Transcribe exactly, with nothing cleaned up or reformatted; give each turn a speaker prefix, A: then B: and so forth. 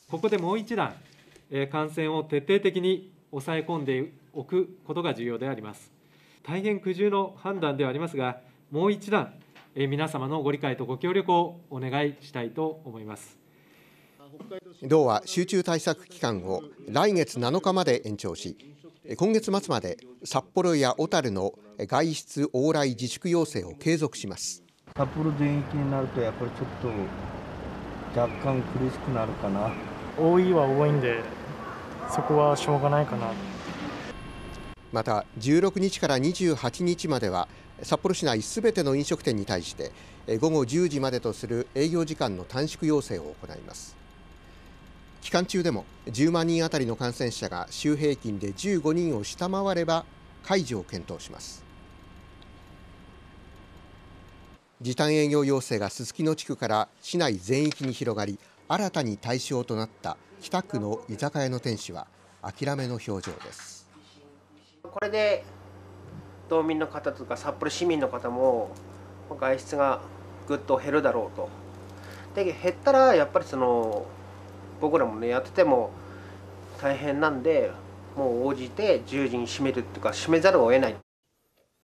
A: ここでもう一段、感染を徹底的に抑え込んでおくことが重要であります。大変苦渋の判断ではありますが、もう一段、皆様のご理解とご協力をお願いしたいと思います。
B: 道は集中対策期間を来月なのかまで延長し、今月末まで札幌や小樽の外出往来自粛要請を継続します。
C: 札幌全域になるとやっぱりちょっと若干苦しくなるかな。
D: 多いは多いんで、そこはしょうがないかな。
B: またじゅうろくにちからにじゅうはちにちまでは札幌市内すべての飲食店に対して午後じゅうじまでとする営業時間の短縮要請を行います。期間中でもじゅうまんにんあたりの感染者が週平均でじゅうごにんを下回れば解除を検討します。時短営業要請がすすきの地区から市内全域に広がり、新たに対象となった北区の居酒屋の店主は諦めの表情です。
E: これで道民の方とか札幌市民の方も外出がぐっと減るだろうと。で減ったらやっぱりその僕らもねやってても大変なんで、もう応じてじゅうじに閉めるっていうか閉めざるを得ない。